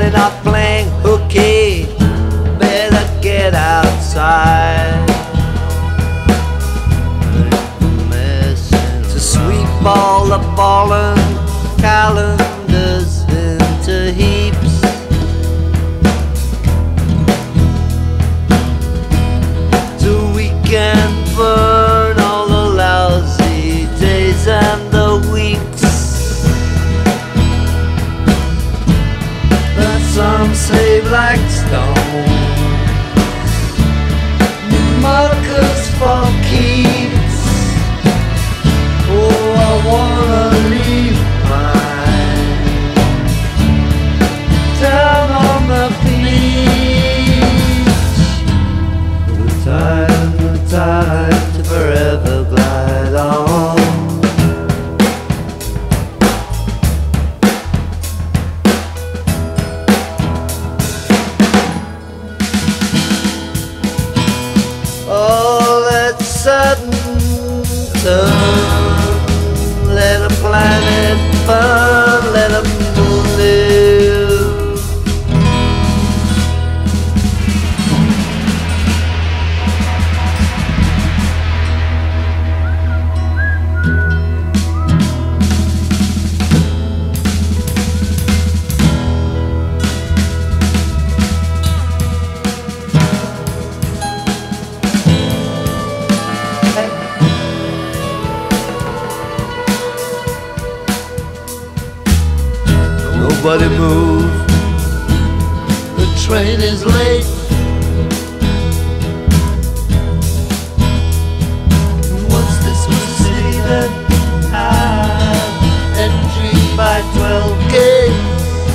Anybody not playing hooky, better get outside. To sweep all the fallen calendars into heaps. So we can burn all the lousy days and the weeks. But some say Blackstone, markers for keeps. Oh, I wanna leave mine down on the beach. The tide to forever glide on. Oh, that sudden turn, let a planet burn, let a moon live. Nobody move, the train is late. Once this was a city that had entry by 12 gates.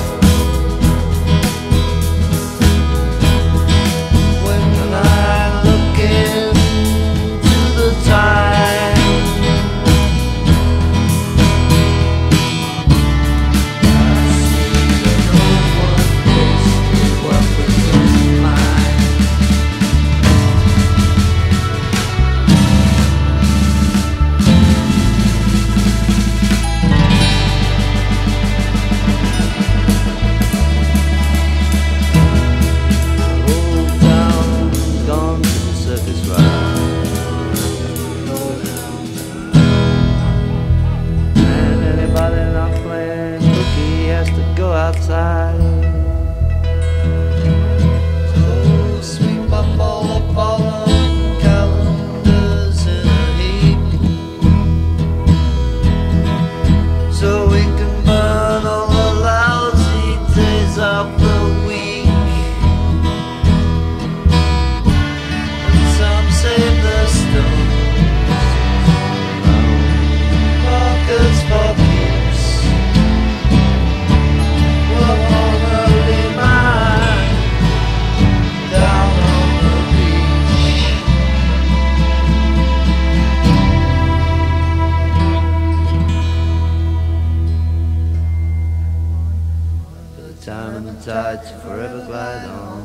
When I look into the time, outside. So sweep up all the fallen calendars in a heap, so we can burn all the lousy days of the week. And some save the stones, markers for keeps. Time and the tide to forever glide on.